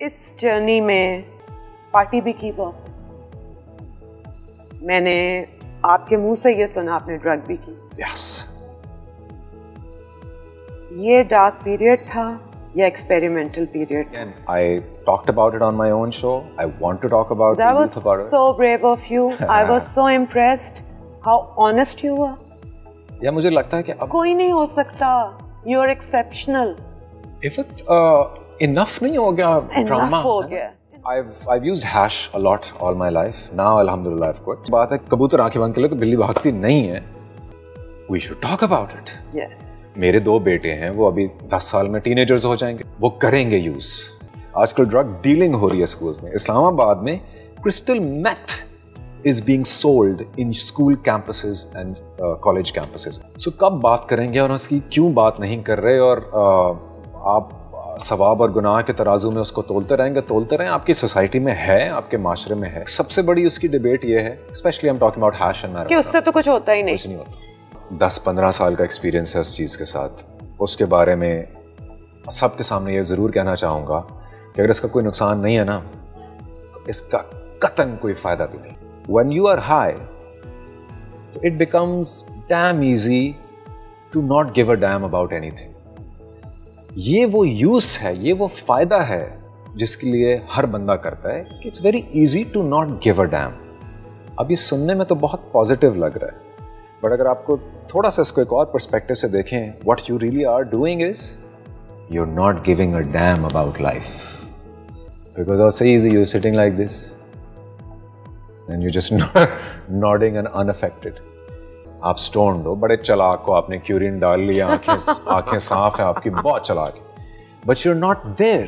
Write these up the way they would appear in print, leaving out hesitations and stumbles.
इस जर्नी में पार्टी भी की बहुत। मैंने आपके मुंह से ये सुना आपने ड्रग भी की। Yes. ये डार्क पीरियड था या experimental period? I talked about it on my own show. I want to talk about That the was youth about it. so brave of you. I was so impressed how honest you were. या मुझे लगता है कि अब कोई नहीं हो सकता। You're exceptional. if it enough नहीं हो गया ड्रामा Enough हो गया। I've used hash a lot all my life. Now alhamdulillah I've quit. बात है कबूतर आंखें बंद कर ले तो बिल्ली भागती नहीं है। We should talk about it. Yes. मेरे 2 बेटे हैं, वो अभी 10 साल में टीनेजर्स हो जाएंगे, वो करेंगे यूज। आजकल ड्रग डीलिंग हो रही है स्कूल्स में। इस्लामाबाद में crystal meth is being sold in school campuses and college campuses. So कब बात करेंगे और उसकी क्यों बात नहीं कर रहे, और आप सवाब और गुनाह के तराजू में उसको तोलते रहें। आपकी सोसाइटी में है, आपके माशरे में है। सबसे बड़ी उसकी डिबेट ये है, specially I am talking about hash and कि उससे तो कुछ होता ही नहीं। कुछ नहीं होता। 10-15 साल का एक्सपीरियंस है उस चीज़ के साथ। उसके बारे में सबके सामने ये ज़रूर कहना चाहूँगा कि अगर इसका कोई नुकसान नहीं है ना, तो इसका कतन कोई फ़ायदा भी नहीं। When you are high, it becomes damn easy to not give a damn about anything. ये वो यूज़ है, ये वो फ़ायदा है जिसके लिए हर बंदा करता है कि it's very easy to not give a damn. अब ये सुनने में तो बहुत पॉजिटिव लग रहा है, बट अगर आपको थोड़ा सा इसको एक और पर्सपेक्टिव से देखें, what you really are doing is you are not giving a damn about life, because also easy you sitting like this and you just nodding and unaffected. आप स्टोन दो, बड़े चालाक को आपने क्यूरिन डाल लिया, आंखें साफ है आपकी, बहुत चालाक है, but you are not there.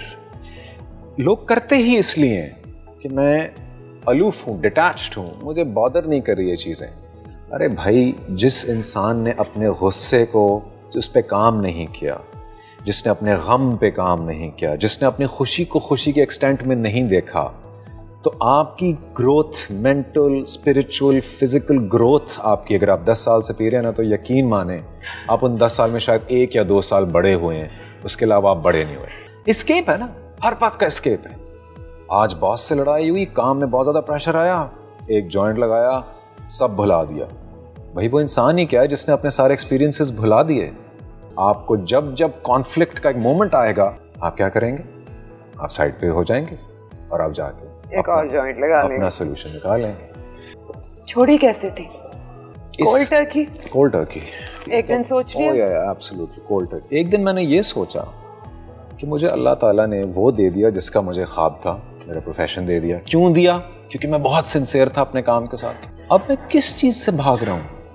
लोग करते ही इसलिए कि मैं अलूफ हूँ, डिटैच्ड हूँ, मुझे बॉदर नहीं कर रही ये चीज़ें। अरे भाई, जिस इंसान ने अपने गुस्से को, जिस पे काम नहीं किया, जिसने अपने गम पे काम नहीं किया, जिसने अपनी खुशी को खुशी के एक्सटेंट में नहीं देखा, तो आपकी growth, mental, spiritual, physical growth आपकी, अगर आप 10 साल से पी रहे हैं ना, तो यकीन माने आप उन 10 साल में शायद 1 या 2 साल बड़े हुए हैं, उसके अलावा आप बड़े नहीं हुए। एस्केप है ना, हर वक्त का एस्केप है। आज बॉस से लड़ाई हुई, काम में बहुत ज़्यादा प्रेशर आया, एक जॉइंट लगाया, सब भुला दिया। भाई वो इंसान ही क्या है जिसने अपने सारे एक्सपीरियंसेस भुला दिए। आपको जब जब कॉन्फ्लिक्ट का एक मोमेंट आएगा, आप क्या करेंगे? आप साइड पे हो जाएंगे और आप जाके एक और जॉइंट लगा लेंगे, अपना सोल्यूशन निकाल लेंगे। छोड़ी कैसे थी? Cold Turkey. कोल्ड टर्की एक दिन सोच लिया? Oh absolutely cold turkey. एक दिन मैंने ये सोचा कि मुझे अल्लाह ताला ने वो दे दिया जिसका मुझे ख्वाब था, मेरा प्रोफेशन दे दिया। क्यों दिया? क्योंकि मैं बहुत सिंसियर था अपने काम के साथ। अब मैं किस चीज़ से भाग रहा हूँ?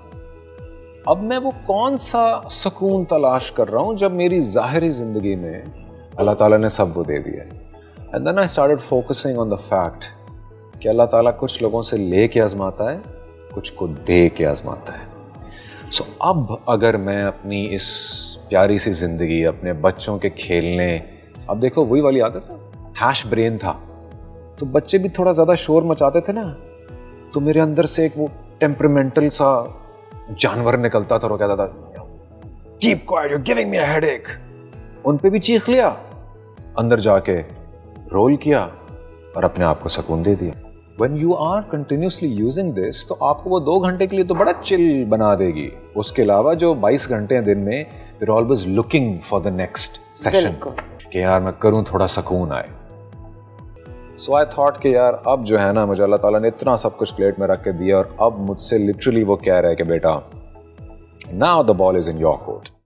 अब मैं वो कौन सा सुकून तलाश कर रहा हूँ जब मेरी ज़ाहिरी ज़िंदगी में अल्लाह ताला ने सब वो दे दिया है। And then I started focusing on the fact कि अल्लाह ताला कुछ लोगों से ले के आजमाता है, कुछ को दे के आजमाता है। So अब अगर मैं अपनी इस प्यारी सी ज़िंदगी, अपने बच्चों के खेलने, अब देखो वही वाली आदत है, हैश ब्रेन था, तो बच्चे भी थोड़ा ज़्यादा शोर मचाते थे ना, तो मेरे अंदर से एक वो टेम्परामेंटल सा जानवर निकलता था और कहता था keep quiet, you are giving me a headache. उन पे भी चीख लिया, अंदर जाके रोल किया और अपने आप को सुकून दे दिया। When you are continuously using this, तो आपको वो 2 घंटे के लिए तो बड़ा चिल बना देगी। उसके अलावा जो 22 घंटे हैं दिन में, you're always looking for the next session कि यार मैं करूं, थोड़ा सुकून आए। So I thought कि यार अब जो है ना, मुझे अल्लाह ताला ने इतना सब कुछ प्लेट में रख के दिया और अब मुझसे लिटरली वो कह रहा है कि बेटा now the ball is in your court।